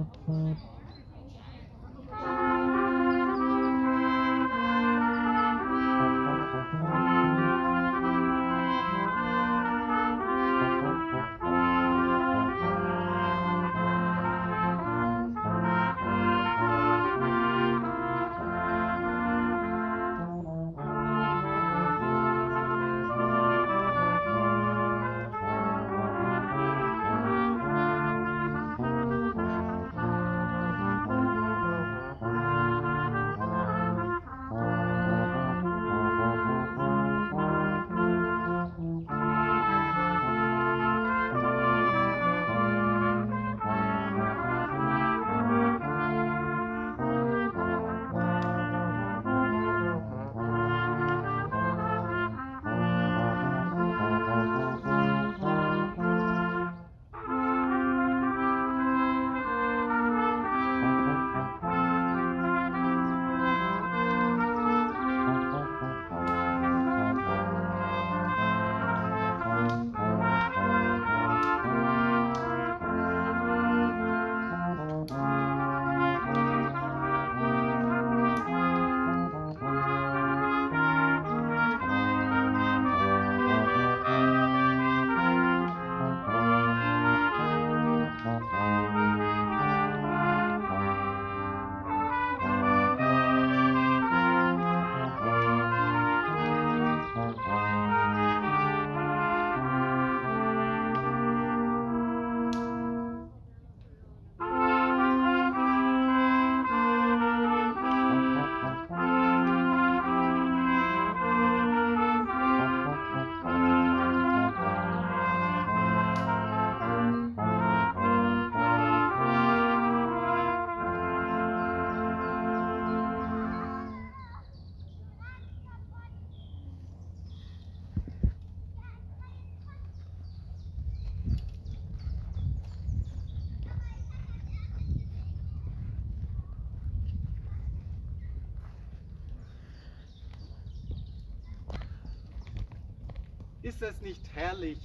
Ist es nicht herrlich?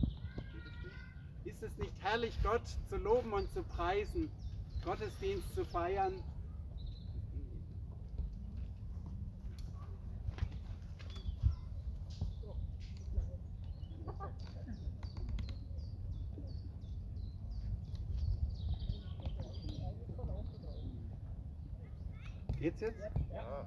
Ist es nicht herrlich, Gott zu loben und zu preisen, Gottesdienst zu feiern? Geht's jetzt? Ja.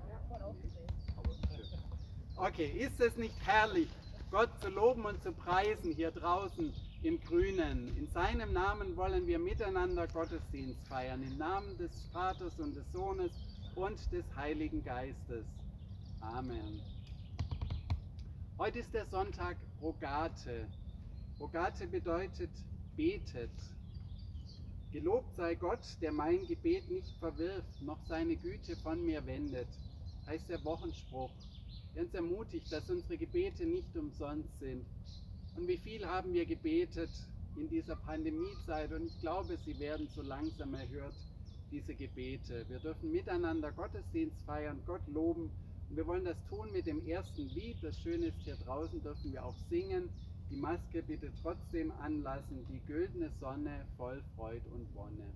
Okay, ist es nicht herrlich, Gott zu loben und zu preisen hier draußen im Grünen? In seinem Namen wollen wir miteinander Gottesdienst feiern, im Namen des Vaters und des Sohnes und des Heiligen Geistes. Amen. Heute ist der Sonntag Rogate. Rogate bedeutet betet. Gelobt sei Gott, der mein Gebet nicht verwirft, noch seine Güte von mir wendet, heißt der Wochenspruch, der uns ermutigt, dass unsere Gebete nicht umsonst sind. Und wie viel haben wir gebetet in dieser Pandemiezeit, und ich glaube, sie werden so langsam erhört, diese Gebete. Wir dürfen miteinander Gottesdienst feiern, Gott loben, und wir wollen das tun mit dem ersten Lied. Das Schöne ist, hier draußen dürfen wir auch singen. Die Maske bitte trotzdem anlassen, die güldene Sonne voll Freud und Wonne.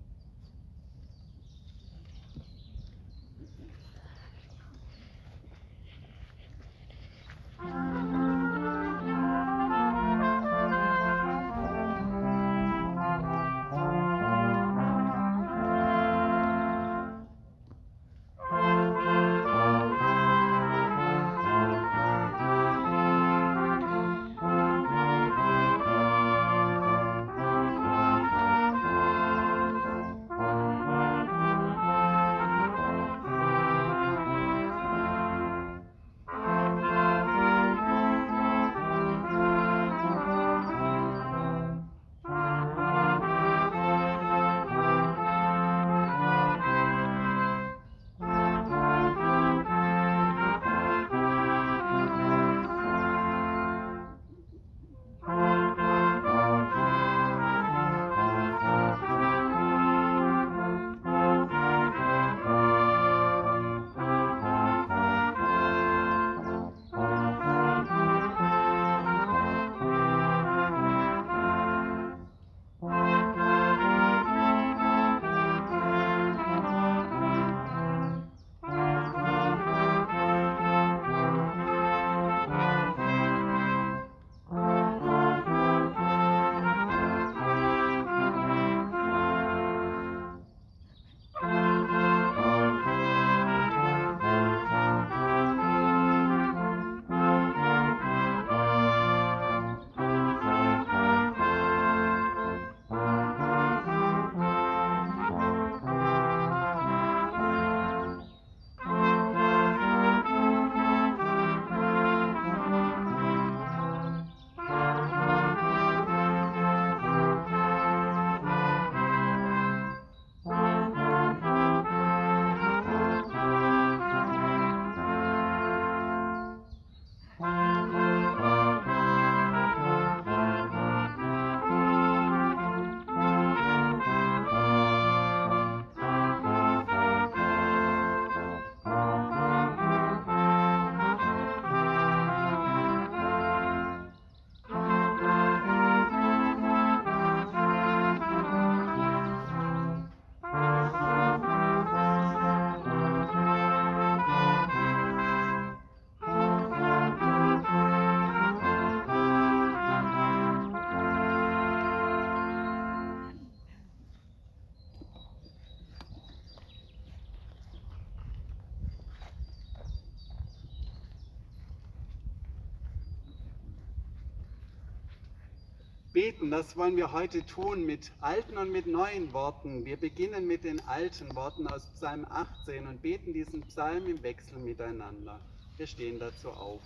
Beten, das wollen wir heute tun mit alten und mit neuen Worten. Wir beginnen mit den alten Worten aus Psalm 18 und beten diesen Psalm im Wechsel miteinander. Wir stehen dazu auf.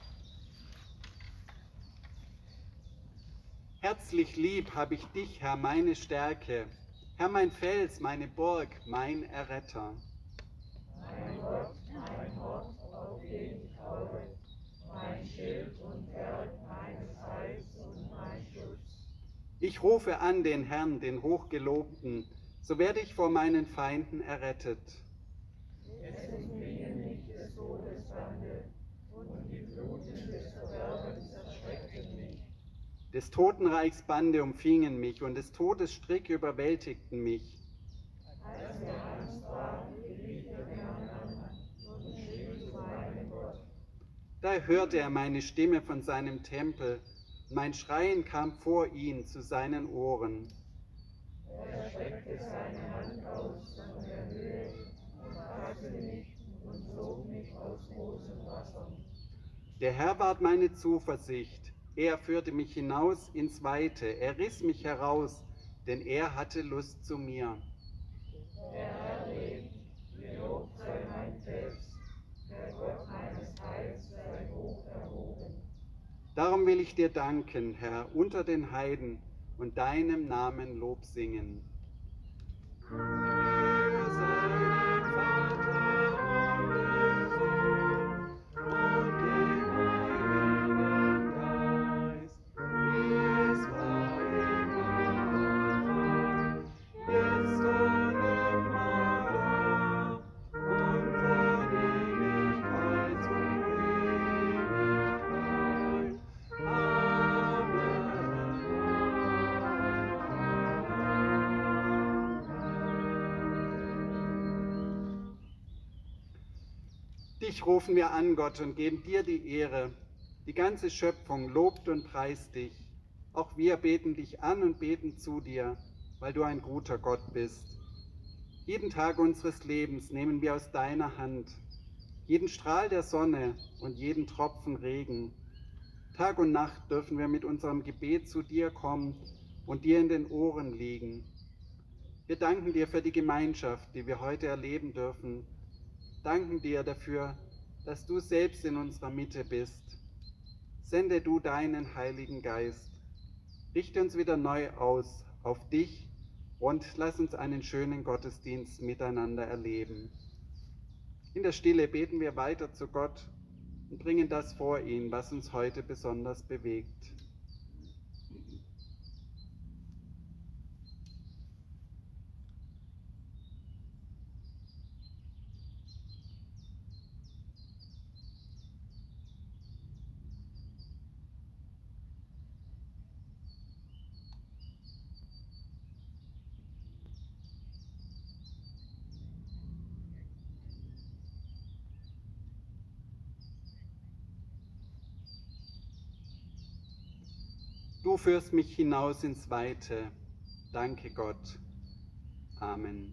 Herzlich lieb habe ich dich, Herr, meine Stärke, Herr, mein Fels, meine Burg, mein Erretter. Mein Gott, mein Hort, auf den ich haue, mein Schild und Berg meines Heils und mein Schutz. Ich rufe an den Herrn, den Hochgelobten, so werde ich vor meinen Feinden errettet. Es umfingen mich des Todes Bande, und die Fluten des Verderbens erschreckten mich. Des Totenreichs Bande umfingen mich, und des Todes Stricke überwältigten mich. Als mir Angst war, rief ich den Herrn an und schrie zu meinem Gott. Da hörte er meine Stimme von seinem Tempel, und mein Schreien kam vor ihn zu seinen Ohren. Er streckte seine Hand aus von der Höhe und fasste mich und zog mich aus großen Wassern. Der Herr ward meine Zuversicht, er führte mich hinaus ins Weite, er riss mich heraus, denn er hatte Lust zu mir. Der Herr lebt, gelobt sei mein Fels, der Gott meines Heils sei hoch erhoben. Darum will ich dir danken, Herr, unter den Heiden und deinem Namen Lob singen. Ehre sei dem Vater und dem Sohn und dem Heiligen Geist, wie es war im Anfang, jetzt und immer und von Ewigkeit zu Ewigkeit. Dich rufen wir an, Gott, und geben dir die Ehre. Die ganze Schöpfung lobt und preist dich. Auch wir beten dich an und beten zu dir, weil du ein guter Gott bist. Jeden Tag unseres Lebens nehmen wir aus deiner Hand, jeden Strahl der Sonne und jeden Tropfen Regen. Tag und Nacht dürfen wir mit unserem Gebet zu dir kommen und dir in den Ohren liegen. Wir danken dir für die Gemeinschaft, die wir heute erleben dürfen. Danken dir dafür, dass du selbst in unserer Mitte bist. Sende du deinen Heiligen Geist. Richte uns wieder neu aus auf dich und lass uns einen schönen Gottesdienst miteinander erleben. In der Stille beten wir weiter zu Gott und bringen das vor ihn, was uns heute besonders bewegt. Du führst mich hinaus ins Weite. Danke Gott. Amen.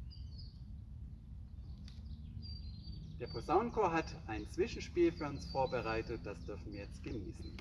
Der Posaunenchor hat ein Zwischenspiel für uns vorbereitet, das dürfen wir jetzt genießen.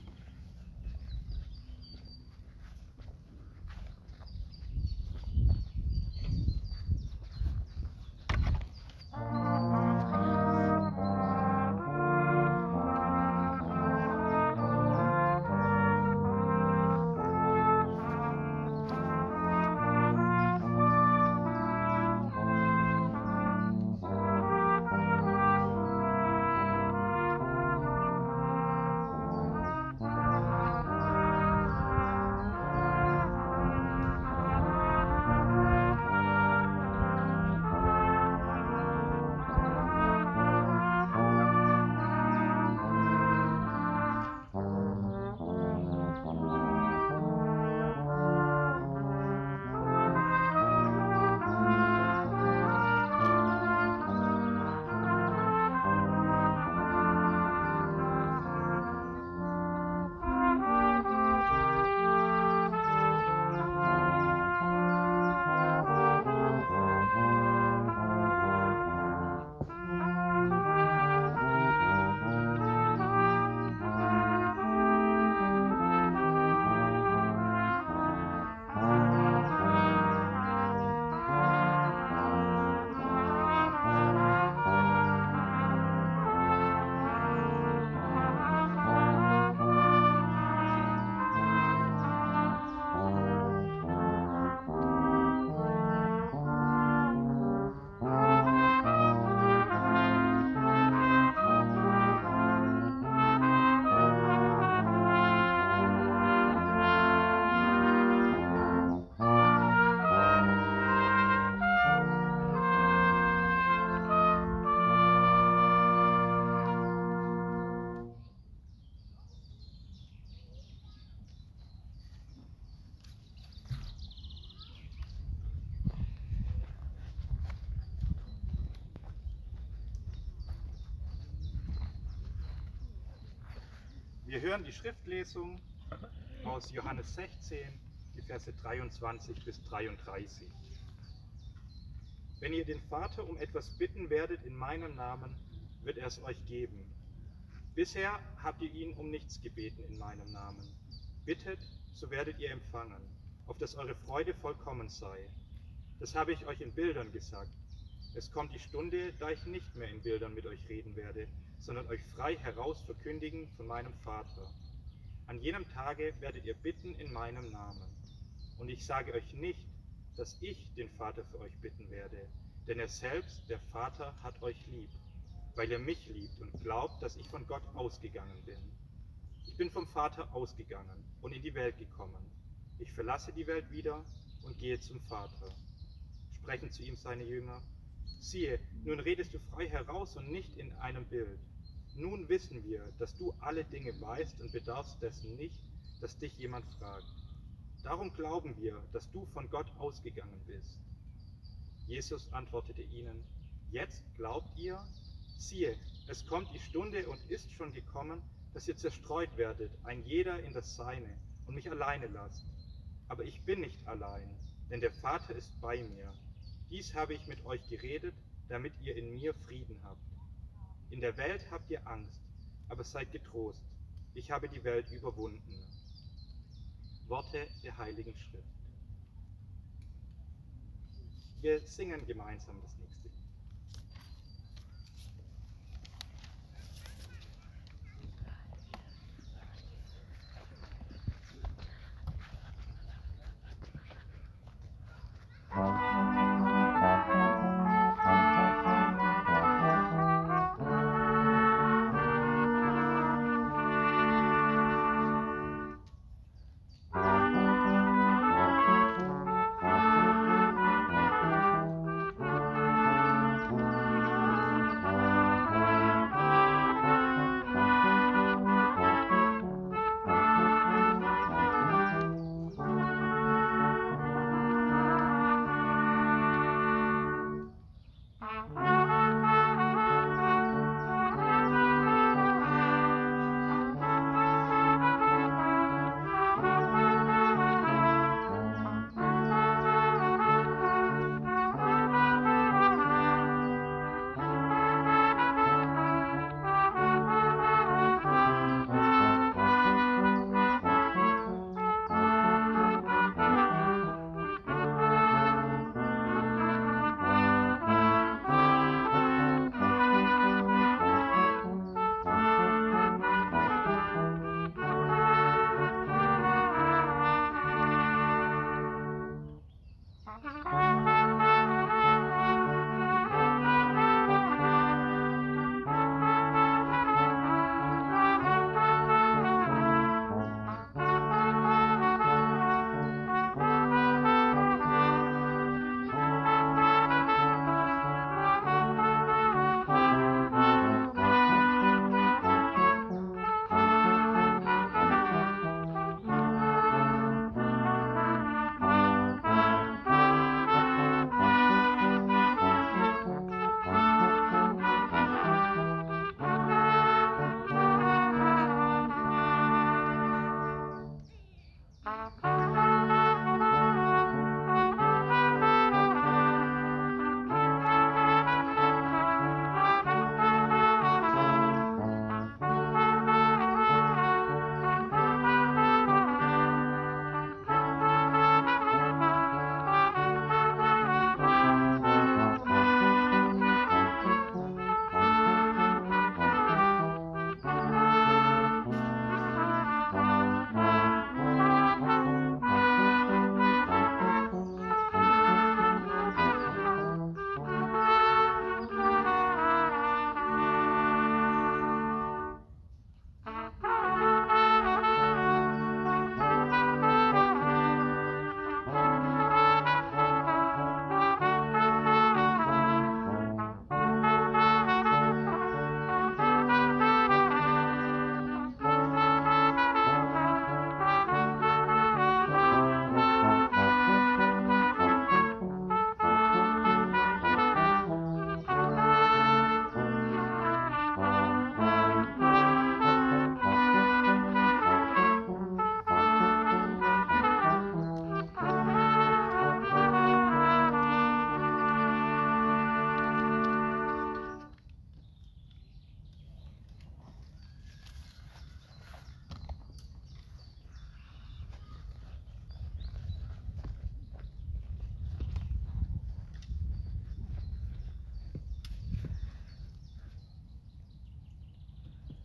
Wir hören die Schriftlesung aus Johannes 16, die Verse 23 bis 33. Wenn ihr den Vater um etwas bitten werdet in meinem Namen, wird er es euch geben. Bisher habt ihr ihn um nichts gebeten in meinem Namen. Bittet, so werdet ihr empfangen, auf dass eure Freude vollkommen sei. Das habe ich euch in Bildern gesagt. Es kommt die Stunde, da ich nicht mehr in Bildern mit euch reden werde, sondern euch frei heraus verkündigen von meinem Vater. An jenem Tage werdet ihr bitten in meinem Namen. Und ich sage euch nicht, dass ich den Vater für euch bitten werde, denn er selbst, der Vater, hat euch lieb, weil ihr mich liebt und glaubt, dass ich von Gott ausgegangen bin. Ich bin vom Vater ausgegangen und in die Welt gekommen. Ich verlasse die Welt wieder und gehe zum Vater. Sprechen zu ihm seine Jünger: Siehe, nun redest du frei heraus und nicht in einem Bild. Nun wissen wir, dass du alle Dinge weißt und bedarfst dessen nicht, dass dich jemand fragt. Darum glauben wir, dass du von Gott ausgegangen bist. Jesus antwortete ihnen: Jetzt glaubt ihr? Siehe, es kommt die Stunde und ist schon gekommen, dass ihr zerstreut werdet, ein jeder in das Seine, und mich alleine lasst. Aber ich bin nicht allein, denn der Vater ist bei mir. Dies habe ich mit euch geredet, damit ihr in mir Frieden habt. In der Welt habt ihr Angst, aber seid getrost. Ich habe die Welt überwunden. Worte der Heiligen Schrift. Wir singen gemeinsam das nächste Lied. Thank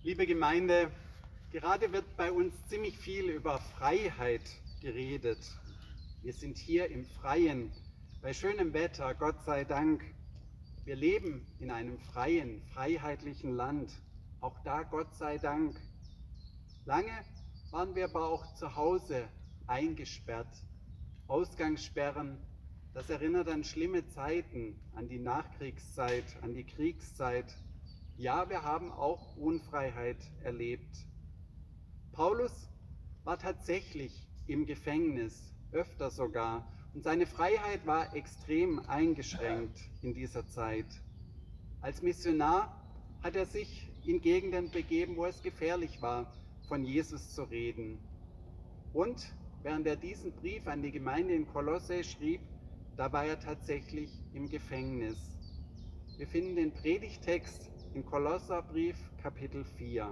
Liebe Gemeinde, gerade wird bei uns ziemlich viel über Freiheit geredet. Wir sind hier im Freien, bei schönem Wetter, Gott sei Dank. Wir leben in einem freien, freiheitlichen Land, auch da Gott sei Dank. Lange waren wir aber auch zu Hause eingesperrt. Ausgangssperren, das erinnert an schlimme Zeiten, an die Nachkriegszeit, an die Kriegszeit. Ja, wir haben auch Unfreiheit erlebt. Paulus war tatsächlich im Gefängnis, öfter sogar, und seine Freiheit war extrem eingeschränkt in dieser Zeit. Als Missionar hat er sich in Gegenden begeben, wo es gefährlich war, von Jesus zu reden. Und während er diesen Brief an die Gemeinde in Kolosse schrieb, da war er tatsächlich im Gefängnis. Wir finden den Predigtext im Kolosserbrief Kapitel 4.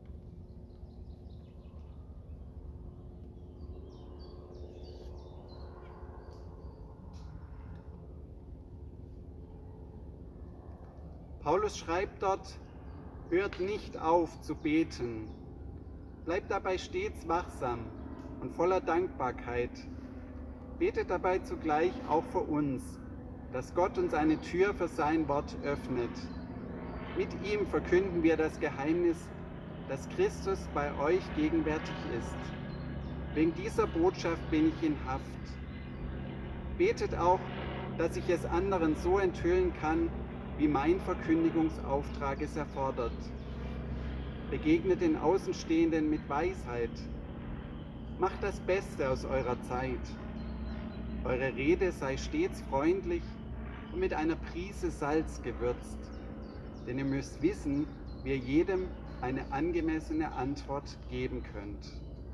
Paulus schreibt dort: Hört nicht auf zu beten, bleibt dabei stets wachsam und voller Dankbarkeit. Betet dabei zugleich auch für uns, dass Gott uns eine Tür für sein Wort öffnet. Mit ihm verkünden wir das Geheimnis, dass Christus bei euch gegenwärtig ist. Wegen dieser Botschaft bin ich in Haft. Betet auch, dass ich es anderen so enthüllen kann, wie mein Verkündigungsauftrag es erfordert. Begegnet den Außenstehenden mit Weisheit. Macht das Beste aus eurer Zeit. Eure Rede sei stets freundlich und mit einer Prise Salz gewürzt. Denn ihr müsst wissen, wie ihr jedem eine angemessene Antwort geben könnt.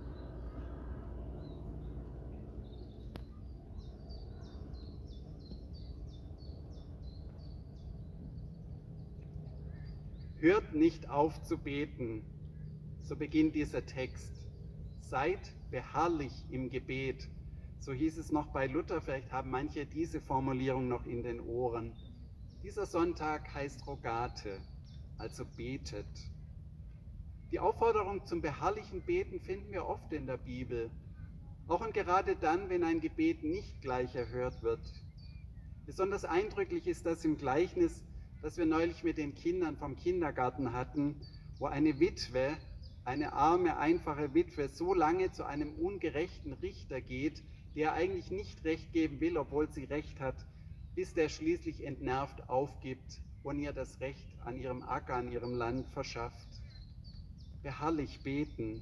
Hört nicht auf zu beten, so beginnt dieser Text. Seid beharrlich im Gebet. So hieß es noch bei Luther, vielleicht haben manche diese Formulierung noch in den Ohren. Dieser Sonntag heißt Rogate, also betet. Die Aufforderung zum beharrlichen Beten finden wir oft in der Bibel, auch und gerade dann, wenn ein Gebet nicht gleich erhört wird. Besonders eindrücklich ist das im Gleichnis, das wir neulich mit den Kindern vom Kindergarten hatten, wo eine Witwe, eine arme, einfache Witwe, so lange zu einem ungerechten Richter geht, der eigentlich nicht Recht geben will, obwohl sie Recht hat, bis der schließlich entnervt aufgibt und ihr das Recht an ihrem Acker, an ihrem Land verschafft. Beharrlich beten.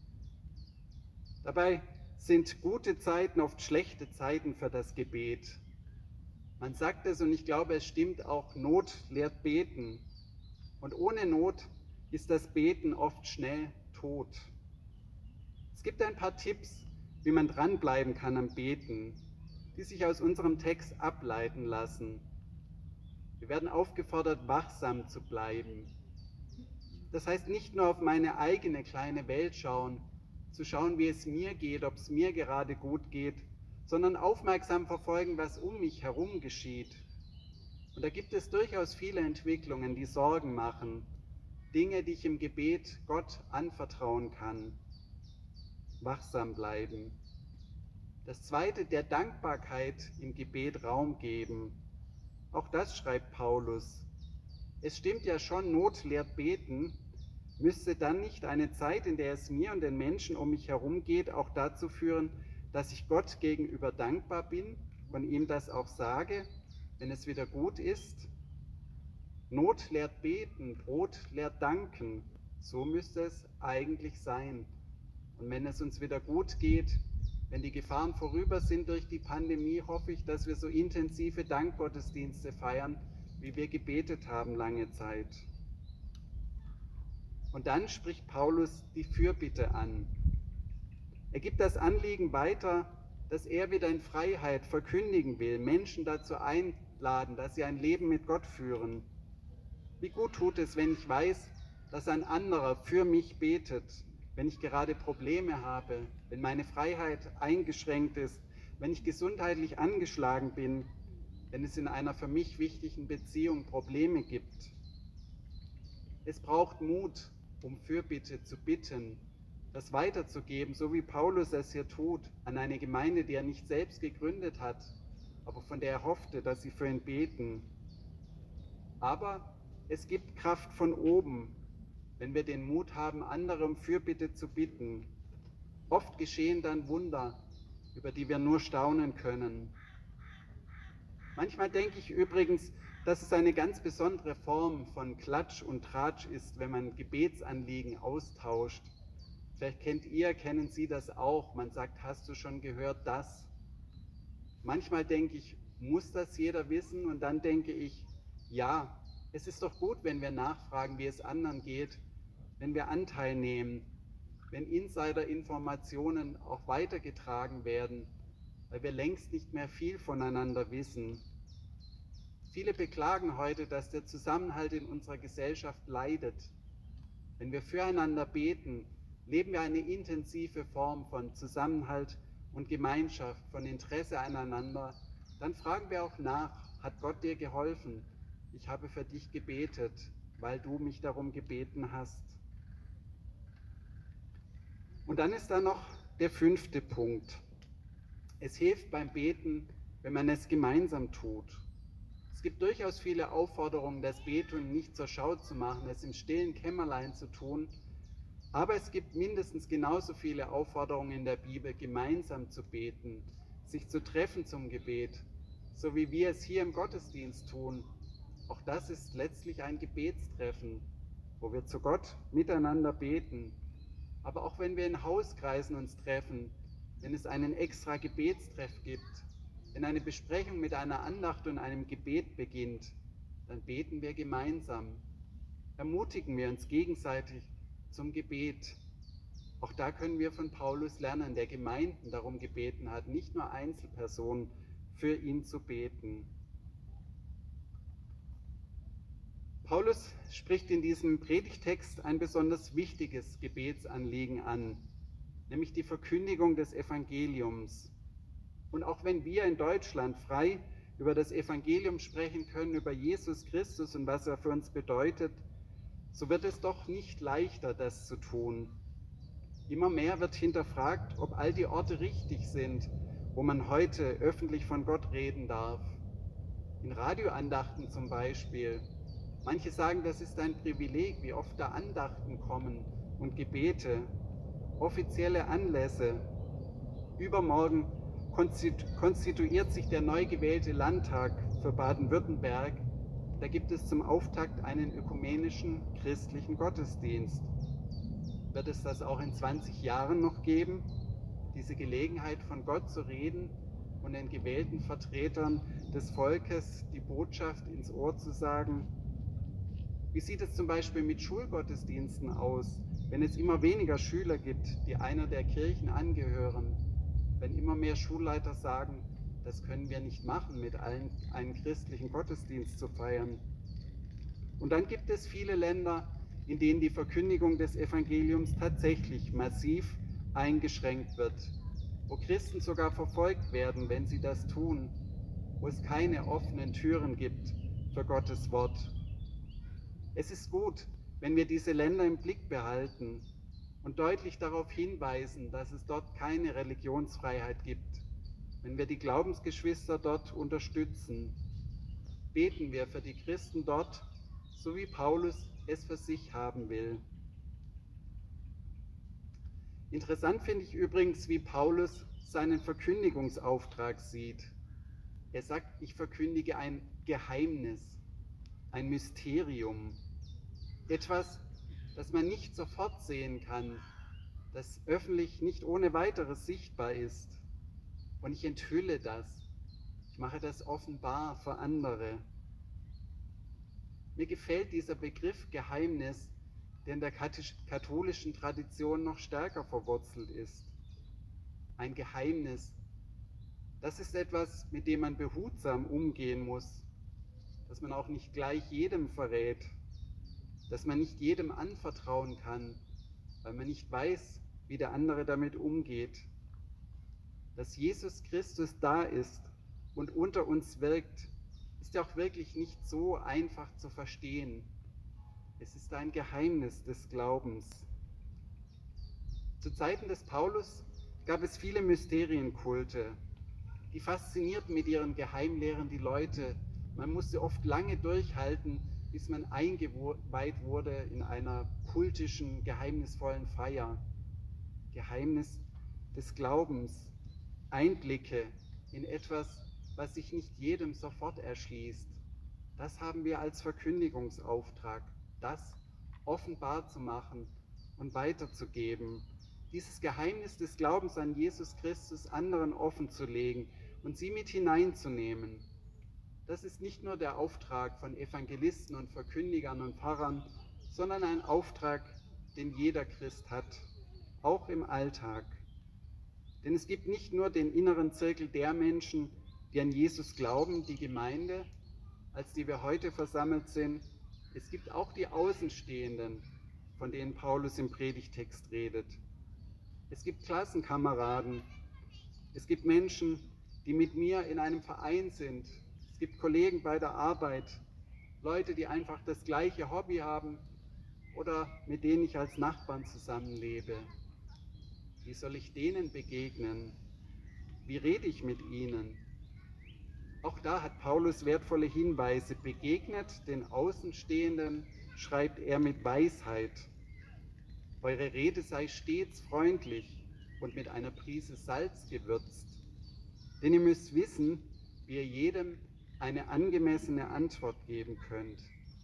Dabei sind gute Zeiten oft schlechte Zeiten für das Gebet. Man sagt es, und ich glaube, es stimmt auch, Not lehrt beten. Und ohne Not ist das Beten oft schnell tot. Es gibt ein paar Tipps, wie man dranbleiben kann am Beten, die sich aus unserem Text ableiten lassen. Wir werden aufgefordert, wachsam zu bleiben. Das heißt, nicht nur auf meine eigene kleine Welt schauen, zu schauen, wie es mir geht, ob es mir gerade gut geht, sondern aufmerksam verfolgen, was um mich herum geschieht. Und da gibt es durchaus viele Entwicklungen, die Sorgen machen, Dinge, die ich im Gebet Gott anvertrauen kann. Wachsam bleiben. Das Zweite, der Dankbarkeit im Gebet Raum geben. Auch das schreibt Paulus. Es stimmt ja schon, Not lehrt beten. Müsste dann nicht eine Zeit, in der es mir und den Menschen um mich herum geht, auch dazu führen, dass ich Gott gegenüber dankbar bin und ihm das auch sage, wenn es wieder gut ist? Not lehrt beten, Brot lehrt danken. So müsste es eigentlich sein. Und wenn es uns wieder gut geht, wenn die Gefahren vorüber sind durch die Pandemie, hoffe ich, dass wir so intensive Dankgottesdienste feiern, wie wir gebetet haben lange Zeit. Und dann spricht Paulus die Fürbitte an. Er gibt das Anliegen weiter, dass er wieder in Freiheit verkündigen will, Menschen dazu einladen, dass sie ein Leben mit Gott führen. Wie gut tut es, wenn ich weiß, dass ein anderer für mich betet, wenn ich gerade Probleme habe, wenn meine Freiheit eingeschränkt ist, wenn ich gesundheitlich angeschlagen bin, wenn es in einer für mich wichtigen Beziehung Probleme gibt. Es braucht Mut, um Fürbitte zu bitten, das weiterzugeben, so wie Paulus es hier tut, an eine Gemeinde, die er nicht selbst gegründet hat, aber von der er hoffte, dass sie für ihn beten. Aber es gibt Kraft von oben, wenn wir den Mut haben, andere um Fürbitte zu bitten. Oft geschehen dann Wunder, über die wir nur staunen können. Manchmal denke ich übrigens, dass es eine ganz besondere Form von Klatsch und Tratsch ist, wenn man Gebetsanliegen austauscht. Vielleicht kennen Sie das auch. Man sagt, hast du schon gehört das? Manchmal denke ich, muss das jeder wissen? Und dann denke ich, ja, es ist doch gut, wenn wir nachfragen, wie es anderen geht, wenn wir Anteil nehmen, wenn Insider-Informationen auch weitergetragen werden, weil wir längst nicht mehr viel voneinander wissen. Viele beklagen heute, dass der Zusammenhalt in unserer Gesellschaft leidet. Wenn wir füreinander beten, leben wir eine intensive Form von Zusammenhalt und Gemeinschaft, von Interesse aneinander. Dann fragen wir auch nach, hat Gott dir geholfen? Ich habe für dich gebetet, weil du mich darum gebeten hast. Und dann ist da noch der 5. Punkt. Es hilft beim Beten, wenn man es gemeinsam tut. Es gibt durchaus viele Aufforderungen, das Beten nicht zur Schau zu machen, es im stillen Kämmerlein zu tun. Aber es gibt mindestens genauso viele Aufforderungen in der Bibel, gemeinsam zu beten, sich zu treffen zum Gebet, so wie wir es hier im Gottesdienst tun. Auch das ist letztlich ein Gebetstreffen, wo wir zu Gott miteinander beten. Aber auch wenn wir in Hauskreisen uns treffen, wenn es einen extra Gebetstreff gibt, wenn eine Besprechung mit einer Andacht und einem Gebet beginnt, dann beten wir gemeinsam. Ermutigen wir uns gegenseitig zum Gebet. Auch da können wir von Paulus lernen, der Gemeinden darum gebeten hat, nicht nur Einzelpersonen für ihn zu beten. Paulus spricht in diesem Predigtext ein besonders wichtiges Gebetsanliegen an, nämlich die Verkündigung des Evangeliums. Und auch wenn wir in Deutschland frei über das Evangelium sprechen können, über Jesus Christus und was er für uns bedeutet, so wird es doch nicht leichter, das zu tun. Immer mehr wird hinterfragt, ob all die Orte richtig sind, wo man heute öffentlich von Gott reden darf. In Radioandachten zum Beispiel. Manche sagen, das ist ein Privileg, wie oft da Andachten kommen und Gebete, offizielle Anlässe. Übermorgen konstituiert sich der neu gewählte Landtag für Baden-Württemberg. Da gibt es zum Auftakt einen ökumenischen christlichen Gottesdienst. Wird es das auch in 20 Jahren noch geben? Diese Gelegenheit, von Gott zu reden und den gewählten Vertretern des Volkes die Botschaft ins Ohr zu sagen? Wie sieht es zum Beispiel mit Schulgottesdiensten aus, wenn es immer weniger Schüler gibt, die einer der Kirchen angehören? Wenn immer mehr Schulleiter sagen, das können wir nicht machen, mit allen einen christlichen Gottesdienst zu feiern. Und dann gibt es viele Länder, in denen die Verkündigung des Evangeliums tatsächlich massiv eingeschränkt wird, wo Christen sogar verfolgt werden, wenn sie das tun, wo es keine offenen Türen gibt für Gottes Wort. Es ist gut, wenn wir diese Länder im Blick behalten und deutlich darauf hinweisen, dass es dort keine Religionsfreiheit gibt, wenn wir die Glaubensgeschwister dort unterstützen. Beten wir für die Christen dort, so wie Paulus es für sich haben will. Interessant finde ich übrigens, wie Paulus seinen Verkündigungsauftrag sieht. Er sagt, ich verkündige ein Geheimnis, ein Mysterium, etwas, das man nicht sofort sehen kann, das öffentlich nicht ohne weiteres sichtbar ist. Und ich enthülle das, ich mache das offenbar für andere. Mir gefällt dieser Begriff Geheimnis, der in der katholischen Tradition noch stärker verwurzelt ist. Ein Geheimnis, das ist etwas, mit dem man behutsam umgehen muss, dass man auch nicht gleich jedem verrät, dass man nicht jedem anvertrauen kann, weil man nicht weiß, wie der andere damit umgeht. Dass Jesus Christus da ist und unter uns wirkt, ist ja auch wirklich nicht so einfach zu verstehen. Es ist ein Geheimnis des Glaubens. Zu Zeiten des Paulus gab es viele Mysterienkulte. Die faszinierten mit ihren Geheimlehren die Leute. Man musste oft lange durchhalten, bis man eingeweiht wurde in einer kultischen, geheimnisvollen Feier. Geheimnis des Glaubens, Einblicke in etwas, was sich nicht jedem sofort erschließt. Das haben wir als Verkündigungsauftrag, das offenbar zu machen und weiterzugeben. Dieses Geheimnis des Glaubens an Jesus Christus anderen offenzulegen und sie mit hineinzunehmen. Das ist nicht nur der Auftrag von Evangelisten und Verkündigern und Pfarrern, sondern ein Auftrag, den jeder Christ hat, auch im Alltag. Denn es gibt nicht nur den inneren Zirkel der Menschen, die an Jesus glauben, die Gemeinde, als die wir heute versammelt sind. Es gibt auch die Außenstehenden, von denen Paulus im Predigtext redet. Es gibt Klassenkameraden, es gibt Menschen, die mit mir in einem Verein sind. Es gibt Kollegen bei der Arbeit, Leute, die einfach das gleiche Hobby haben oder mit denen ich als Nachbarn zusammenlebe. Wie soll ich denen begegnen? Wie rede ich mit ihnen? Auch da hat Paulus wertvolle Hinweise. Begegnet den Außenstehenden, schreibt er, mit Weisheit. Eure Rede sei stets freundlich und mit einer Prise Salz gewürzt. Denn ihr müsst wissen, wie ihr jedem eine angemessene Antwort geben könnt.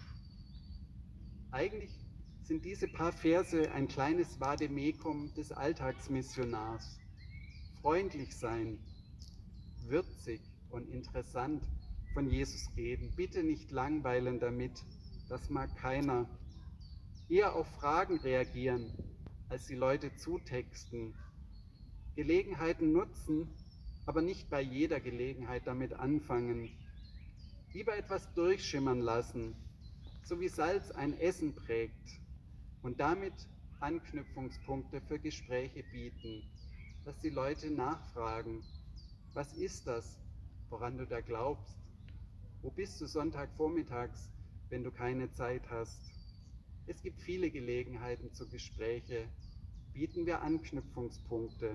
Eigentlich sind diese paar Verse ein kleines Vademecum des Alltagsmissionars. Freundlich sein, würzig und interessant von Jesus reden, bitte nicht langweilen damit, das mag keiner. Eher auf Fragen reagieren, als die Leute zutexten. Gelegenheiten nutzen, aber nicht bei jeder Gelegenheit damit anfangen. Lieber etwas durchschimmern lassen, so wie Salz ein Essen prägt und damit Anknüpfungspunkte für Gespräche bieten, dass die Leute nachfragen, was ist das, woran du da glaubst? Wo bist du Sonntagvormittags, wenn du keine Zeit hast? Es gibt viele Gelegenheiten zu Gespräche. Bieten wir Anknüpfungspunkte.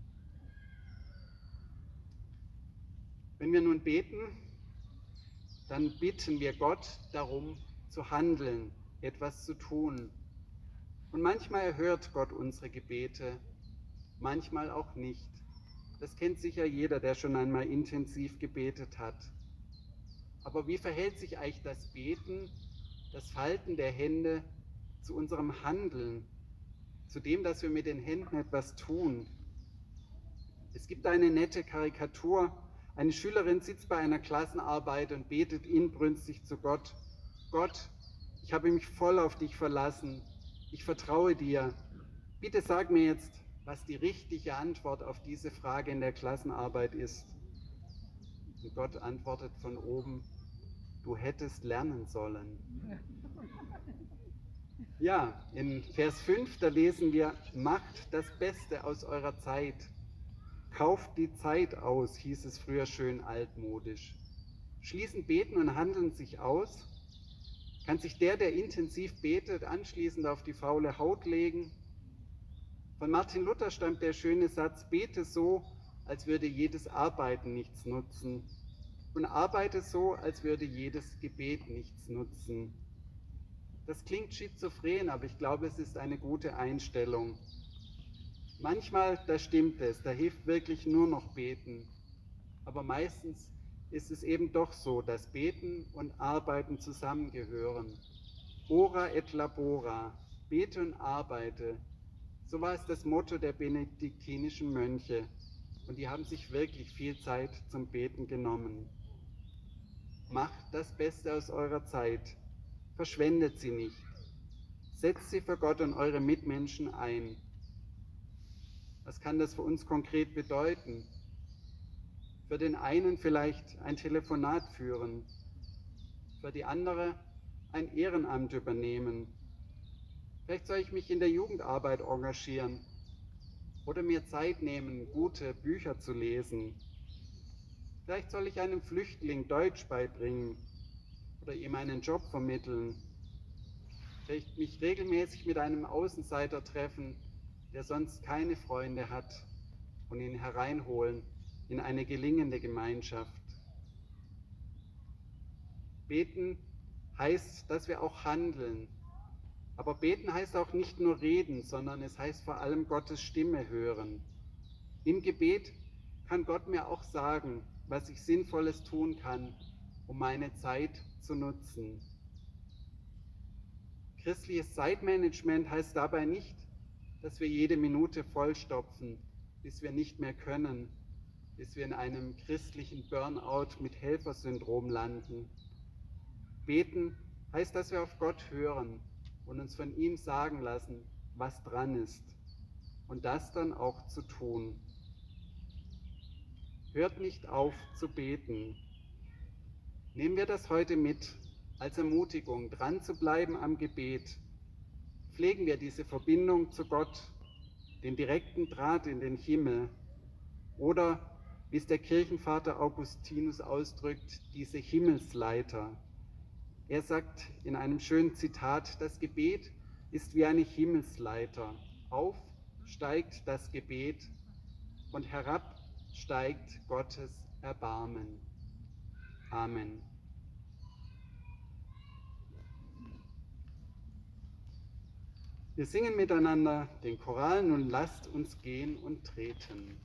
Wenn wir nun beten, dann bitten wir Gott darum zu handeln, etwas zu tun. Und manchmal erhört Gott unsere Gebete, manchmal auch nicht. Das kennt sicher jeder, der schon einmal intensiv gebetet hat. Aber wie verhält sich eigentlich das Beten, das Falten der Hände zu unserem Handeln, zu dem, dass wir mit den Händen etwas tun? Es gibt eine nette Karikatur. Eine Schülerin sitzt bei einer Klassenarbeit und betet inbrünstig zu Gott. Gott, ich habe mich voll auf dich verlassen. Ich vertraue dir. Bitte sag mir jetzt, was die richtige Antwort auf diese Frage in der Klassenarbeit ist. Und Gott antwortet von oben, du hättest lernen sollen. Ja, in Vers 5, da lesen wir, macht das Beste aus eurer Zeit. Kauft die Zeit aus, hieß es früher schön altmodisch. Schließen Beten und Handeln sich aus? Kann sich der intensiv betet, anschließend auf die faule Haut legen? Von Martin Luther stammt der schöne Satz, bete so, als würde jedes Arbeiten nichts nutzen. Und arbeite so, als würde jedes Gebet nichts nutzen. Das klingt schizophren, aber ich glaube, es ist eine gute Einstellung. Manchmal, da stimmt es, da hilft wirklich nur noch Beten. Aber meistens ist es eben doch so, dass Beten und Arbeiten zusammengehören. Ora et labora, bete und arbeite. So war es das Motto der benediktinischen Mönche. Und die haben sich wirklich viel Zeit zum Beten genommen. Macht das Beste aus eurer Zeit. Verschwendet sie nicht. Setzt sie für Gott und eure Mitmenschen ein. Was kann das für uns konkret bedeuten? Für den einen vielleicht ein Telefonat führen, für die andere ein Ehrenamt übernehmen. Vielleicht soll ich mich in der Jugendarbeit engagieren oder mir Zeit nehmen, gute Bücher zu lesen. Vielleicht soll ich einem Flüchtling Deutsch beibringen oder ihm einen Job vermitteln. vielleicht mich regelmäßig mit einem Außenseiter treffen, der sonst keine Freunde hat, und ihn hereinholen in eine gelingende Gemeinschaft. Beten heißt, dass wir auch handeln. Aber beten heißt auch nicht nur reden, sondern es heißt vor allem Gottes Stimme hören. Im Gebet kann Gott mir auch sagen, was ich Sinnvolles tun kann, um meine Zeit zu nutzen. Christliches Zeitmanagement heißt dabei nicht, dass wir jede Minute vollstopfen, bis wir nicht mehr können, bis wir in einem christlichen Burnout mit Helfersyndrom landen. Beten heißt, dass wir auf Gott hören und uns von ihm sagen lassen, was dran ist, und das dann auch zu tun. Hört nicht auf zu beten. Nehmen wir das heute mit als Ermutigung, dran zu bleiben am Gebet. Pflegen wir diese Verbindung zu Gott, den direkten Draht in den Himmel, oder, wie es der Kirchenvater Augustinus ausdrückt, diese Himmelsleiter. Er sagt in einem schönen Zitat, das Gebet ist wie eine Himmelsleiter. Auf steigt das Gebet und herab steigt Gottes Erbarmen. Amen. Wir singen miteinander den Choral Nun lasst uns gehen und treten.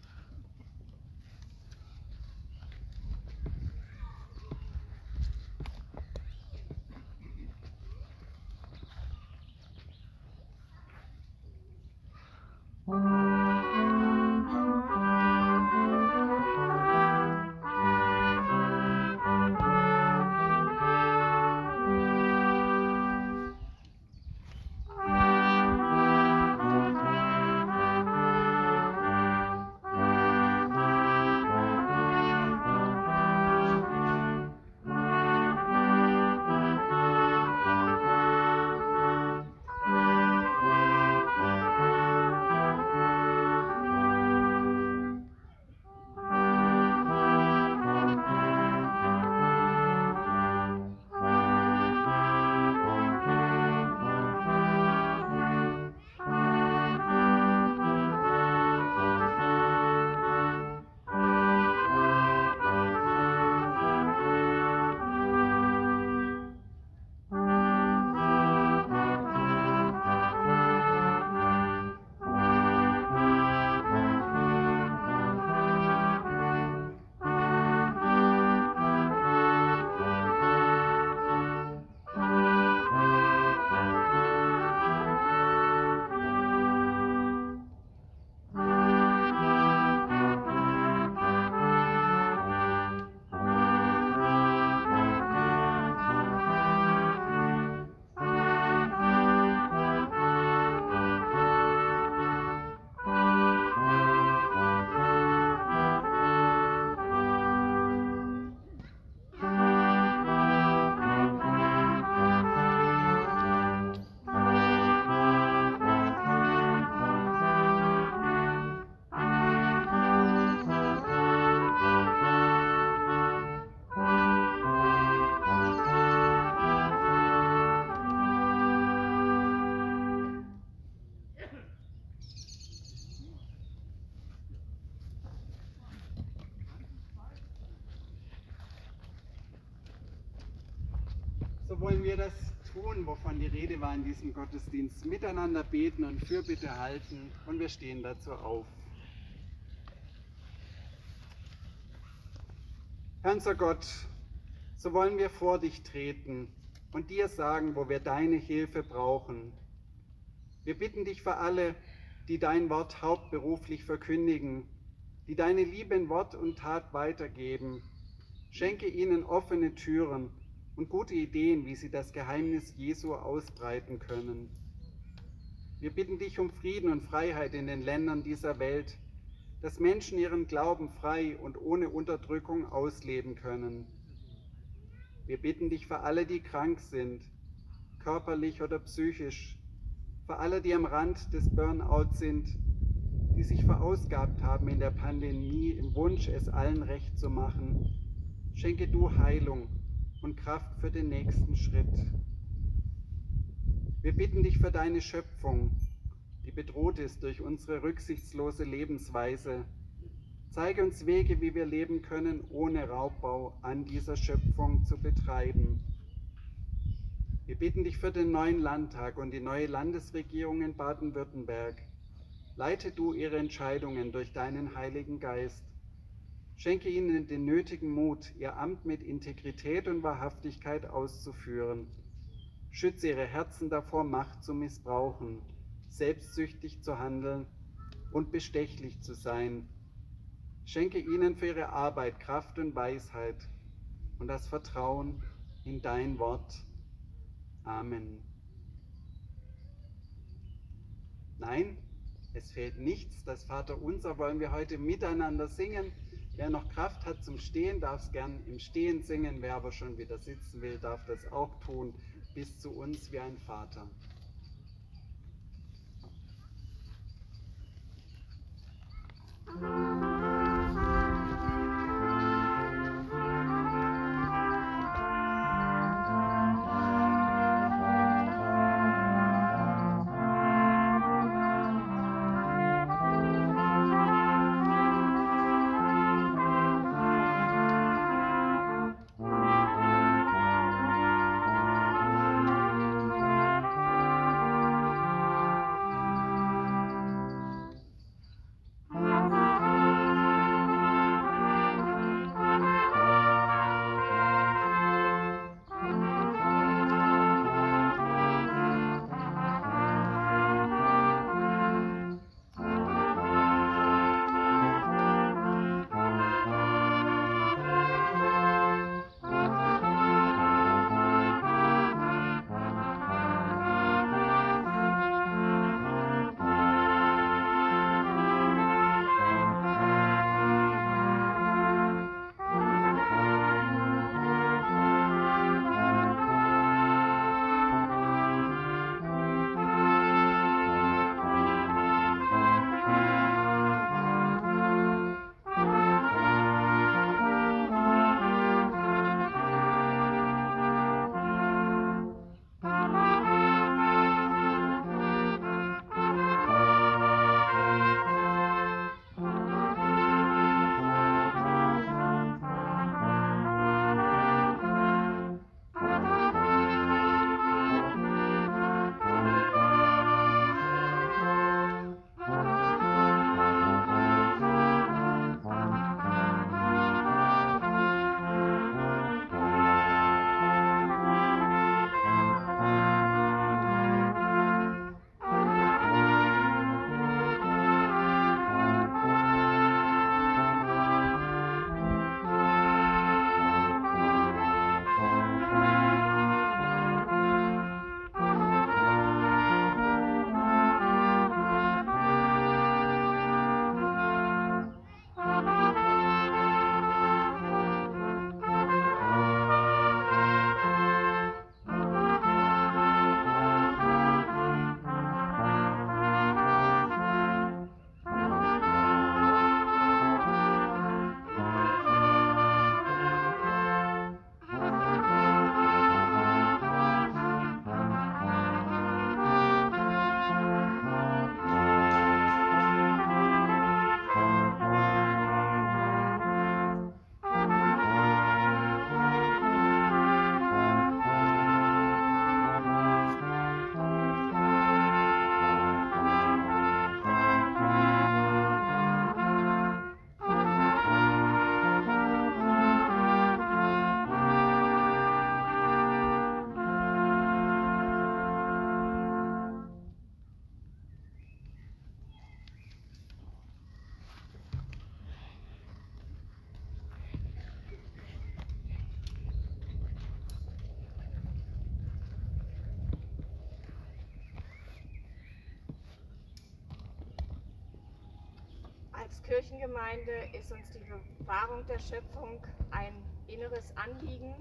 So wollen wir das tun, wovon die Rede war in diesem Gottesdienst, miteinander beten und Fürbitte halten, und wir stehen dazu auf. Herr unser Gott, so wollen wir vor dich treten und dir sagen, wo wir deine Hilfe brauchen. Wir bitten dich für alle, die dein Wort hauptberuflich verkündigen, die deine Liebe in Wort und Tat weitergeben. Schenke ihnen offene Türen und gute Ideen, wie sie das Geheimnis Jesu ausbreiten können. Wir bitten dich um Frieden und Freiheit in den Ländern dieser Welt, dass Menschen ihren Glauben frei und ohne Unterdrückung ausleben können. Wir bitten dich für alle, die krank sind, körperlich oder psychisch, für alle, die am Rand des Burnout sind, die sich verausgabt haben in der Pandemie im Wunsch, es allen recht zu machen. Schenke du Heilung und Kraft für den nächsten Schritt. Wir bitten dich für deine Schöpfung, die bedroht ist durch unsere rücksichtslose Lebensweise. Zeige uns Wege, wie wir leben können, ohne Raubbau an dieser Schöpfung zu betreiben. Wir bitten dich für den neuen Landtag und die neue Landesregierung in Baden-Württemberg. Leite du ihre Entscheidungen durch deinen Heiligen Geist. Schenke ihnen den nötigen Mut, ihr Amt mit Integrität und Wahrhaftigkeit auszuführen. Schütze ihre Herzen davor, Macht zu missbrauchen, selbstsüchtig zu handeln und bestechlich zu sein. Schenke ihnen für ihre Arbeit Kraft und Weisheit und das Vertrauen in dein Wort. Amen. Nein, es fehlt nichts. Das Vaterunser wollen wir heute miteinander singen. Wer noch Kraft hat zum Stehen, darf es gern im Stehen singen. Wer aber schon wieder sitzen will, darf das auch tun. Bis zu uns wie ein Vater. Als Kirchengemeinde ist uns die Bewahrung der Schöpfung ein inneres Anliegen.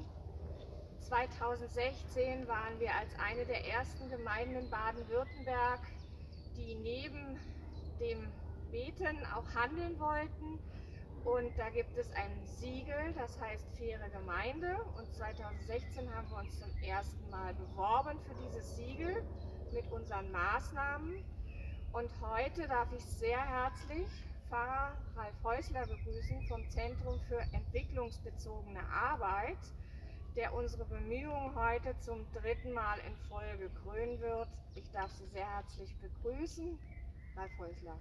2016 waren wir als eine der ersten Gemeinden in Baden-Württemberg, die neben dem Beten auch handeln wollten. Und da gibt es ein Siegel, das heißt Faire Gemeinde. Und 2016 haben wir uns zum ersten Mal beworben für dieses Siegel. mit unseren Maßnahmen. Und heute darf ich sehr herzlich Pfarrer Ralf Häusler begrüßen vom Zentrum für entwicklungsbezogene Arbeit, der unsere Bemühungen heute zum 3. Mal in Folge krönen wird. Ich darf Sie sehr herzlich begrüßen. Ralf Häusler.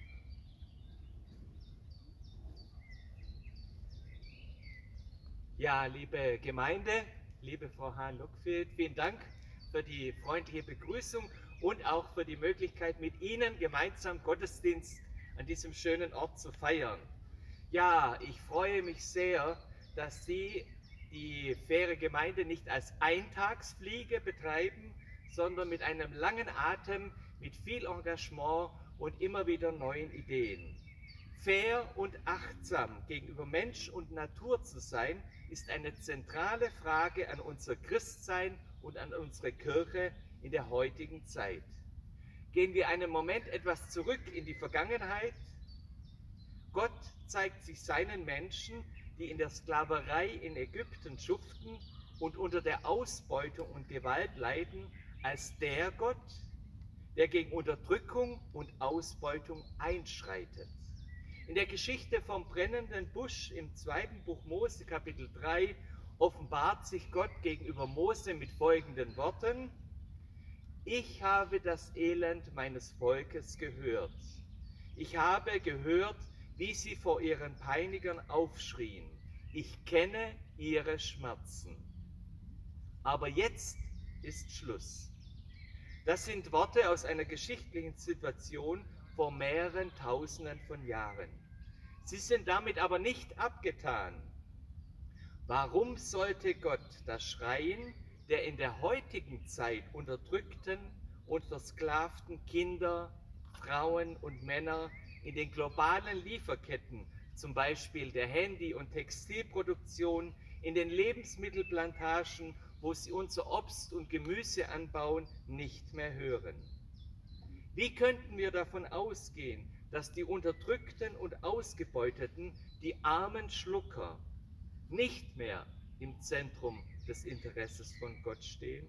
Ja, liebe Gemeinde, liebe Frau Hahn-Lockfeld, vielen Dank für die freundliche Begrüßung und auch für die Möglichkeit, mit Ihnen gemeinsam Gottesdienst an diesem schönen Ort zu feiern. Ja, ich freue mich sehr, dass Sie die faire Gemeinde nicht als Eintagsfliege betreiben, sondern mit einem langen Atem, mit viel Engagement und immer wieder neuen Ideen. Fair und achtsam gegenüber Mensch und Natur zu sein, ist eine zentrale Frage an unser Christsein und an unsere Kirche in der heutigen Zeit. Gehen wir einen Moment etwas zurück in die Vergangenheit. Gott zeigt sich seinen Menschen, die in der Sklaverei in Ägypten schuften und unter der Ausbeutung und Gewalt leiden, als der Gott, der gegen Unterdrückung und Ausbeutung einschreitet. In der Geschichte vom brennenden Busch im 2. Buch Mose, Kapitel 3, offenbart sich Gott gegenüber Mose mit folgenden Worten: Ich habe das Elend meines Volkes gehört. Ich habe gehört, wie sie vor ihren Peinigern aufschrien. Ich kenne ihre Schmerzen. Aber jetzt ist Schluss. Das sind Worte aus einer geschichtlichen Situation vor mehreren Tausenden von Jahren. Sie sind damit aber nicht abgetan. Warum sollte Gott das Schreien der in der heutigen Zeit unterdrückten und versklavten Kinder, Frauen und Männer in den globalen Lieferketten, zum Beispiel der Handy- und Textilproduktion, in den Lebensmittelplantagen, wo sie unser Obst und Gemüse anbauen, nicht mehr hören? Wie könnten wir davon ausgehen, dass die Unterdrückten und Ausgebeuteten, die armen Schlucker, nicht mehr im Zentrum des Interesses von Gott stehen?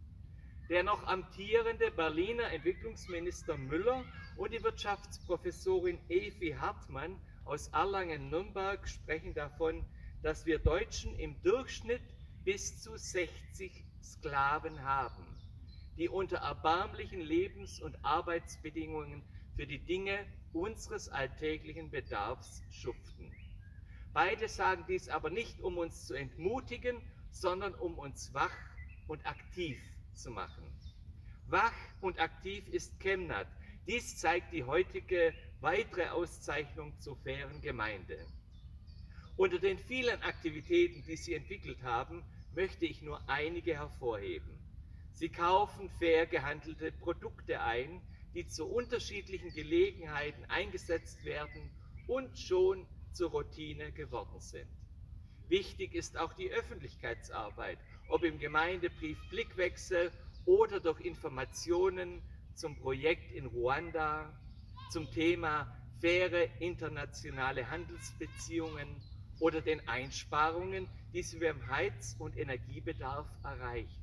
Der noch amtierende Berliner Entwicklungsminister Müller und die Wirtschaftsprofessorin Evi Hartmann aus Erlangen-Nürnberg sprechen davon, dass wir Deutschen im Durchschnitt bis zu 60 Sklaven haben, die unter erbärmlichen Lebens- und Arbeitsbedingungen für die Dinge unseres alltäglichen Bedarfs schuften. Beide sagen dies aber nicht, um uns zu entmutigen, sondern um uns wach und aktiv zu machen. Wach und aktiv ist Chemnat. Dies zeigt die heutige weitere Auszeichnung zur fairen Gemeinde. Unter den vielen Aktivitäten, die sie entwickelt haben, möchte ich nur einige hervorheben. Sie kaufen fair gehandelte Produkte ein, die zu unterschiedlichen Gelegenheiten eingesetzt werden und schon zur Routine geworden sind. Wichtig ist auch die Öffentlichkeitsarbeit, ob im Gemeindebrief Blickwechsel oder durch Informationen zum Projekt in Ruanda, zum Thema faire internationale Handelsbeziehungen oder den Einsparungen, die sie beim Heiz- und Energiebedarf erreichen.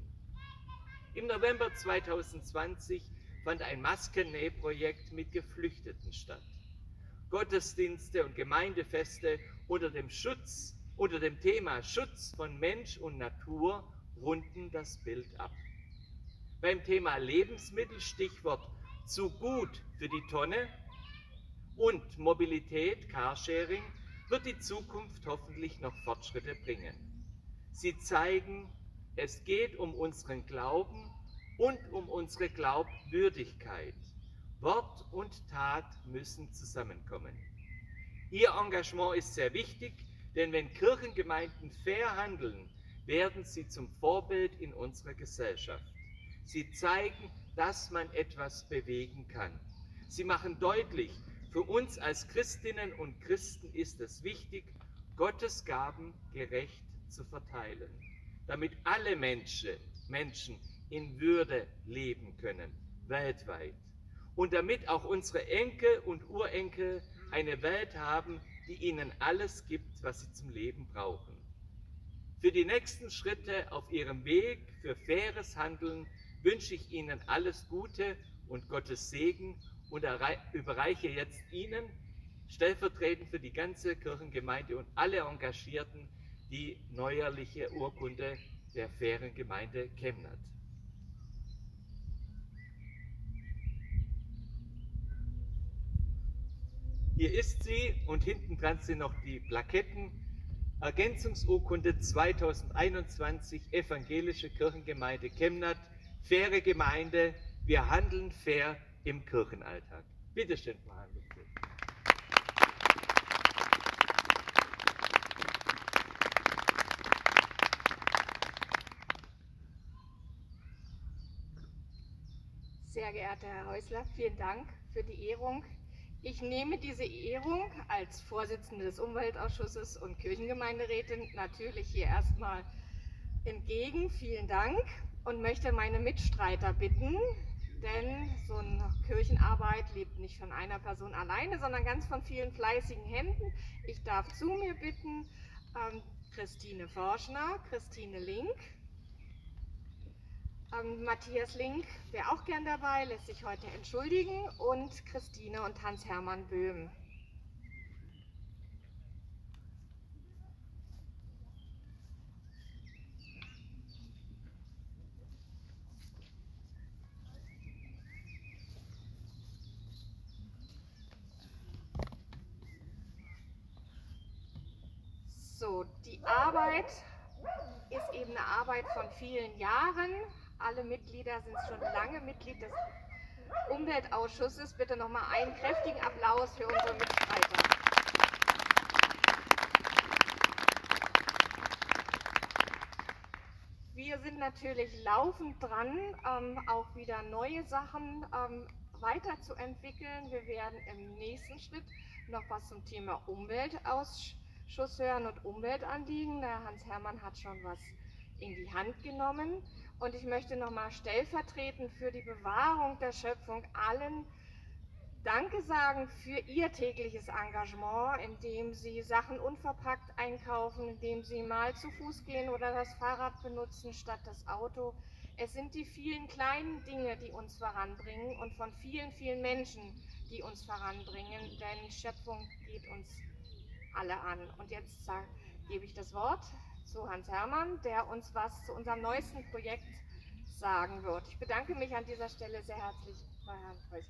Im November 2020 fand ein Maskennähprojekt mit Geflüchteten statt. Gottesdienste und Gemeindefeste unter dem Thema Schutz von Mensch und Natur runden das Bild ab. Beim Thema Lebensmittel, Stichwort zu gut für die Tonne, und Mobilität, Carsharing, wird die Zukunft hoffentlich noch Fortschritte bringen. Sie zeigen, es geht um unseren Glauben und um unsere Glaubwürdigkeit. Wort und Tat müssen zusammenkommen. Ihr Engagement ist sehr wichtig, denn wenn Kirchengemeinden fair handeln, werden sie zum Vorbild in unserer Gesellschaft. Sie zeigen, dass man etwas bewegen kann. Sie machen deutlich, für uns als Christinnen und Christen ist es wichtig, Gottes Gaben gerecht zu verteilen, damit alle Menschen in Würde leben können, weltweit. Und damit auch unsere Enkel und Urenkel eine Welt haben, die ihnen alles gibt, was sie zum Leben brauchen. Für die nächsten Schritte auf ihrem Weg für faires Handeln wünsche ich Ihnen alles Gute und Gottes Segen und überreiche jetzt Ihnen stellvertretend für die ganze Kirchengemeinde und alle Engagierten die neuerliche Urkunde der fairen Gemeinde Chemnat. Hier ist sie und hinten dran sind noch die Plaketten. Ergänzungsurkunde 2021, Evangelische Kirchengemeinde Chemnat, faire Gemeinde, wir handeln fair im Kirchenalltag. Bitte schön, Frau Hahn. Sehr geehrter Herr Häusler, vielen Dank für die Ehrung. Ich nehme diese Ehrung als Vorsitzende des Umweltausschusses und Kirchengemeinderätin natürlich hier erstmal entgegen. Vielen Dank und möchte meine Mitstreiter bitten, denn so eine Kirchenarbeit lebt nicht von einer Person alleine, sondern ganz von vielen fleißigen Händen. Ich darf zu mir bitten Christine Forschner, Christine Link, Matthias Link wäre auch gern dabei, lässt sich heute entschuldigen, und Christine und Hans-Hermann Böhm. So, die Arbeit ist eben eine Arbeit von vielen Jahren. Alle Mitglieder sind schon lange Mitglied des Umweltausschusses. Bitte nochmal einen kräftigen Applaus für unsere Mitstreiter. Wir sind natürlich laufend dran, auch wieder neue Sachen weiterzuentwickeln. Wir werden im nächsten Schritt noch was zum Thema Umweltausschuss hören und Umweltanliegen. Der Hans-Hermann hat schon was in die Hand genommen. Und ich möchte nochmal stellvertretend für die Bewahrung der Schöpfung allen Danke sagen für Ihr tägliches Engagement, indem Sie Sachen unverpackt einkaufen, indem Sie mal zu Fuß gehen oder das Fahrrad benutzen statt das Auto. Es sind die vielen kleinen Dinge, die uns voranbringen und von vielen, vielen Menschen, die uns voranbringen, denn Schöpfung geht uns alle an. Und jetzt gebe ich das Wort zu Hans-Hermann, der uns was zu unserem neuesten Projekt sagen wird. Ich bedanke mich an dieser Stelle sehr herzlich bei Herrn Häusler.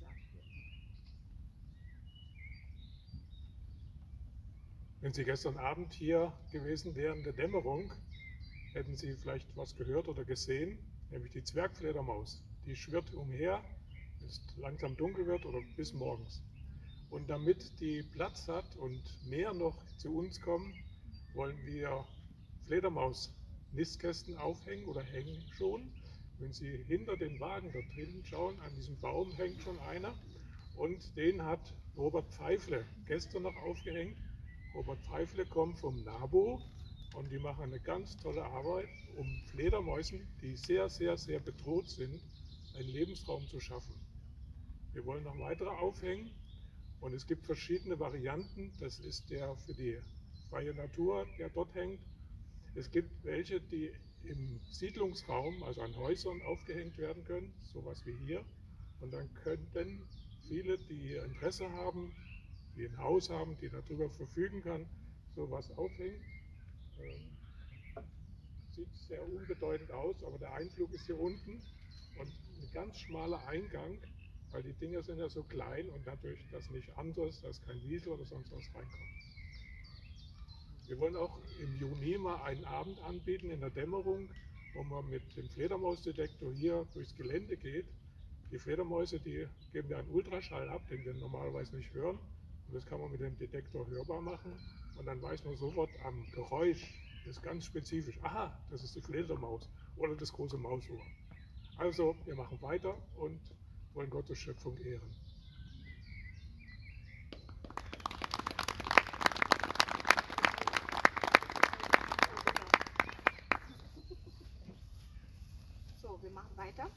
Wenn Sie gestern Abend hier gewesen wären in der Dämmerung, hätten Sie vielleicht was gehört oder gesehen, nämlich die Zwergfledermaus. Die schwirrt umher, bis es langsam dunkel wird oder bis morgens. Und damit die Platz hat und mehr noch zu uns kommen, wollen wir Fledermaus-Nistkästen aufhängen oder hängen schon. Wenn Sie hinter den Wagen da drinnen schauen, an diesem Baum hängt schon einer und den hat Robert Pfeifle gestern noch aufgehängt. Robert Pfeifle kommt vom NABU und die machen eine ganz tolle Arbeit, um Fledermäusen, die sehr, sehr, sehr bedroht sind, einen Lebensraum zu schaffen. Wir wollen noch weitere aufhängen und es gibt verschiedene Varianten. Das ist der für die freie Natur, der dort hängt. Es gibt welche, die im Siedlungsraum, also an Häusern, aufgehängt werden können, sowas wie hier. Und dann könnten viele, die Interesse haben, die ein Haus haben, die darüber verfügen kann, sowas aufhängen. Sieht sehr unbedeutend aus, aber der Einflug ist hier unten und ein ganz schmaler Eingang, weil die Dinger sind ja so klein und dadurch, dass nicht anderes, dass kein Wiesel oder sonst was reinkommt. Wir wollen auch im Juni mal einen Abend anbieten in der Dämmerung, wo man mit dem Fledermausdetektor hier durchs Gelände geht. Die Fledermäuse, die geben ja einen Ultraschall ab, den wir normalerweise nicht hören. Und das kann man mit dem Detektor hörbar machen. Und dann weiß man sofort am Geräusch, das ist ganz spezifisch, aha, das ist die Fledermaus oder das große Mausohr. Also, wir machen weiter und wollen Gottes Schöpfung ehren. So, wir machen weiter.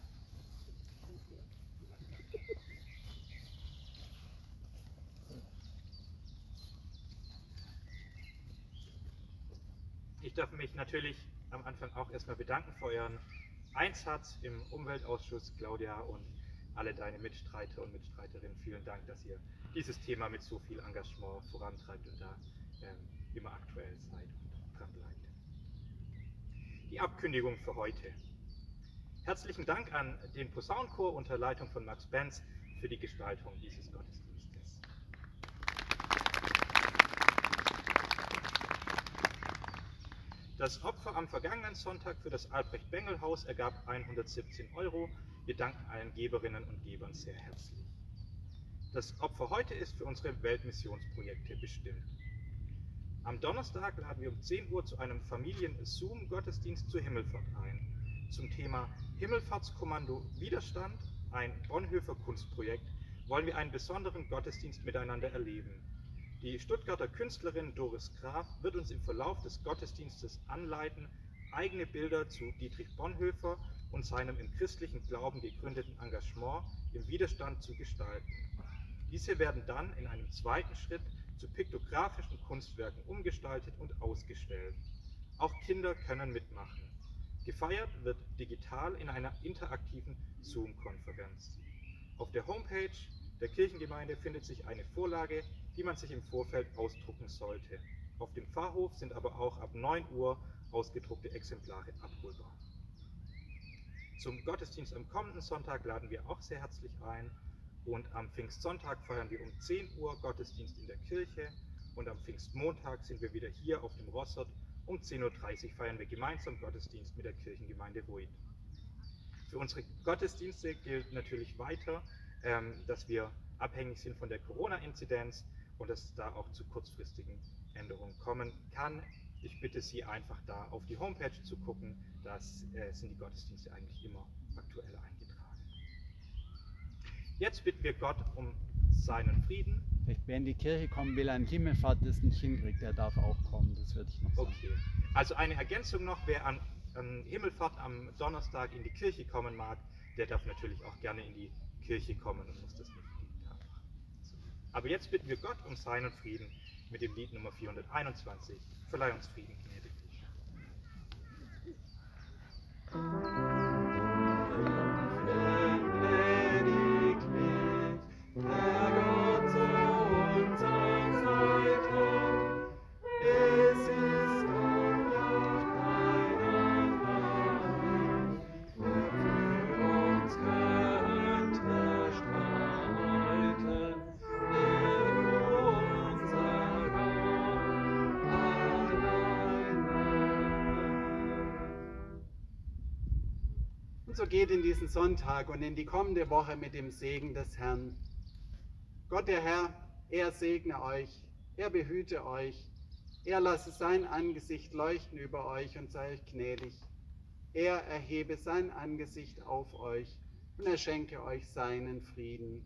Ich darf mich natürlich am Anfang auch erstmal bedanken für euren Einsatz im Umweltausschuss, Claudia, und alle deine Mitstreiter und Mitstreiterinnen. Vielen Dank, dass ihr dieses Thema mit so viel Engagement vorantreibt und da immer aktuell seid und dran bleibt. Die Abkündigung für heute. Herzlichen Dank an den Posaunenchor unter Leitung von Max Benz für die Gestaltung dieses Gottesdienstes. Das Opfer am vergangenen Sonntag für das Albrecht-Bengel-Haus ergab 117 €. Wir danken allen Geberinnen und Gebern sehr herzlich. Das Opfer heute ist für unsere Weltmissionsprojekte bestimmt. Am Donnerstag laden wir um 10 Uhr zu einem Familien-Zoom-Gottesdienst zur Himmelfahrt ein. Zum Thema Himmelfahrtskommando Widerstand, ein Bonhoeffer Kunstprojekt, wollen wir einen besonderen Gottesdienst miteinander erleben. Die Stuttgarter Künstlerin Doris Graf wird uns im Verlauf des Gottesdienstes anleiten, eigene Bilder zu Dietrich Bonhoeffer und seinem im christlichen Glauben gegründeten Engagement im Widerstand zu gestalten. Diese werden dann in einem zweiten Schritt zu piktografischen Kunstwerken umgestaltet und ausgestellt. Auch Kinder können mitmachen. Gefeiert wird digital in einer interaktiven Zoom-Konferenz. Auf der Homepage der Kirchengemeinde findet sich eine Vorlage, die man sich im Vorfeld ausdrucken sollte. Auf dem Pfarrhof sind aber auch ab 9 Uhr ausgedruckte Exemplare abholbar. Zum Gottesdienst am kommenden Sonntag laden wir auch sehr herzlich ein, und am Pfingstsonntag feiern wir um 10 Uhr Gottesdienst in der Kirche und am Pfingstmontag sind wir wieder hier auf dem Rossert. Um 10:30 Uhr feiern wir gemeinsam Gottesdienst mit der Kirchengemeinde Voith. Für unsere Gottesdienste gilt natürlich weiter, dass wir abhängig sind von der Corona-Inzidenz und dass es da auch zu kurzfristigen Änderungen kommen kann. Ich bitte Sie einfach da auf die Homepage zu gucken, da sind die Gottesdienste eigentlich immer aktuell eingetragen. Jetzt bitten wir Gott um seinen Frieden. Wer in die Kirche kommen will, an Himmelfahrt das nicht hinkriegt, der darf auch kommen, das würde ich noch sagen. Okay, also eine Ergänzung noch, wer an Himmelfahrt am Donnerstag in die Kirche kommen mag, der darf natürlich auch gerne in die Kirche kommen und muss das nicht digital machen. Aber jetzt bitten wir Gott um seinen Frieden mit dem Lied Nummer 421. Verleih uns Frieden, gnädig dich. Und so geht in diesen Sonntag und in die kommende Woche mit dem Segen des Herrn. Gott der Herr, er segne euch, er behüte euch, er lasse sein Angesicht leuchten über euch und sei euch gnädig. Er erhebe sein Angesicht auf euch und er schenke euch seinen Frieden.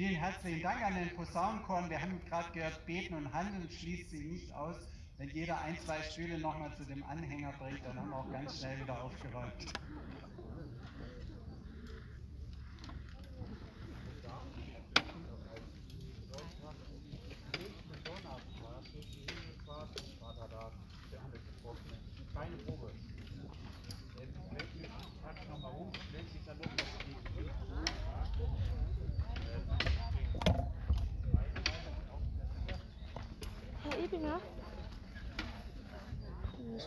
Vielen herzlichen Dank an den Posaunenchor. Wir haben gerade gehört, Beten und Handeln schließt sich nicht aus. Wenn jeder 1, 2 Stühle nochmal zu dem Anhänger bringt, dann haben wir auch ganz schnell wieder aufgeräumt. Keine Probe. Herr Ebinger?